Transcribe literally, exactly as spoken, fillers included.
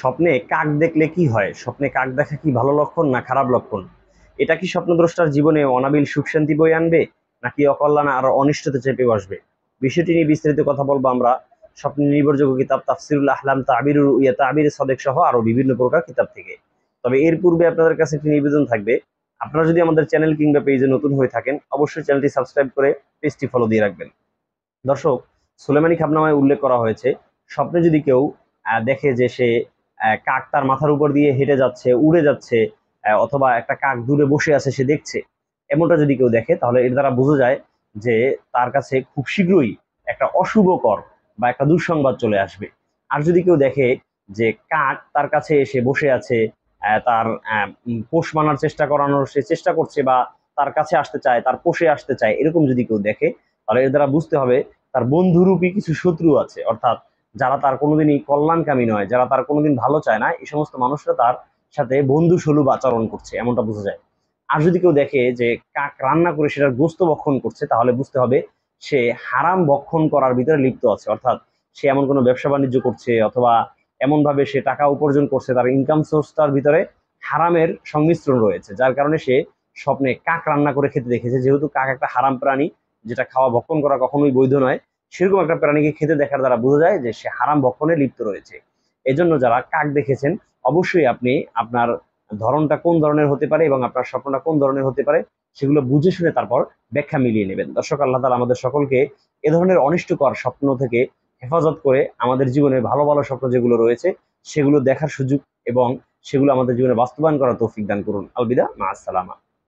স্বপ্নে কাক দেখলে কি হয়? স্বপ্নে কাক দেখা কি ভালো লক্ষণ না খারাপ লক্ষণ? এটা কি স্বপ্নদ্রষ্টার জীবনে অনাবিল সুখ শান্তি বয়ে আনবে, নাকি অকল্যাণ আর অনিষ্টতা চেপে বসবে? বিষয়টি নিয়ে বিস্তারিত কথা বলবো আমরা স্বপ্ন নির্ভরযোগ্য কিতাব তাফসিরুল আহলাম, তাবিরুল ইয়া, তাবির সদেক সহ আরো বিভিন্ন প্রকার কিতাব থেকে। তবে এর পূর্বে আপনাদের কাছে একটি নিবেদন থাকবে, আপনারা যদি আমাদের চ্যানেল কিংবা পেজে নতুন হয়ে থাকেন অবশ্যই চ্যানেলটি সাবস্ক্রাইব করে পেজটি ফলো দিয়ে রাখবেন। দর্শক, সুলেমানি খাবনামায় উল্লেখ করা হয়েছে, স্বপ্নে যদি কেউ আহ, দেখে যে সে আহ, কাক তার মাথার উপর দিয়ে হেঁটে যাচ্ছে, উড়ে যাচ্ছে, আহ, অথবা একটা কাক দূরে বসে আছে সে দেখছে, এমনটা যদি কেউ দেখে তাহলে এর দ্বারা বোঝা যায় যে তার কাছে খুব শীঘ্রই একটা অশুভকর বা একটা দুঃসংবাদ চলে আসবে। আর যদি কেউ দেখে যে কাক তার কাছে এসে বসে আছে, আহ, তার আহ, উম, পোষ মানার চেষ্টা করানোর সে চেষ্টা করছে, বা তার কাছে আসতে চায়, তার পোষে আসতে চায়, এরকম যদি কেউ দেখে তাহলে এর দ্বারা বুঝতে হবে তার বন্ধুরূপী কিছু শত্রু আছে। অর্থাৎ যারা তার কোনোদিনই কল্যাণকামী নয়, যারা তার কোনোদিন ভালো চায় না, এই সমস্ত মানুষরা তার সাথে বন্ধু সুলভ আচরণ করছে, এমনটা বোঝা যায়। আর যদি কেউ দেখে যে কাক রান্না করে সেটার গোস্ত ভক্ষণ করছে তাহলে বুঝতে হবে সে হারাম ভক্ষণ করার ভিতরে লিপ্ত আছে। অর্থাৎ সে এমন কোনো ব্যবসা বাণিজ্য করছে, অথবা এমন ভাবে সে টাকা উপার্জন করছে, তার ইনকাম সোর্সটার ভিতরে হারামের সংমিশ্রণ রয়েছে, যার কারণে সে স্বপ্নে কাক রান্না করে খেতে দেখেছে। যেহেতু কাক একটা হারাম প্রাণী, যেটা খাওয়া ভক্ষণ করা কখনোই বৈধ নয়, সেরকম একটা প্রাণীকে খেতে দেখার দ্বারা বোঝা যায় যে সে হারাম ভক্ষণে লিপ্ত রয়েছে। এজন্য যারা কাক দেখেছেন অবশ্যই আপনি আপনার ধরনটা কোন ধরনের হতে পারে এবং আপনার স্বপ্নটা কোন ধরনের হতে পারে সেগুলো বুঝে শুনে তারপর ব্যাখ্যা মিলিয়ে নেবেন। দর্শক, আল্লাহ তাআলা আমাদের সকলকে এ ধরনের অনিষ্টকর স্বপ্ন থেকে হেফাজত করে আমাদের জীবনে ভালো ভালো স্বপ্ন যেগুলো রয়েছে সেগুলো দেখার সুযোগ এবং সেগুলো আমাদের জীবনে বাস্তবায়ন করার তৌফিক দান করুন। আলবিদা, মা আসসালামা।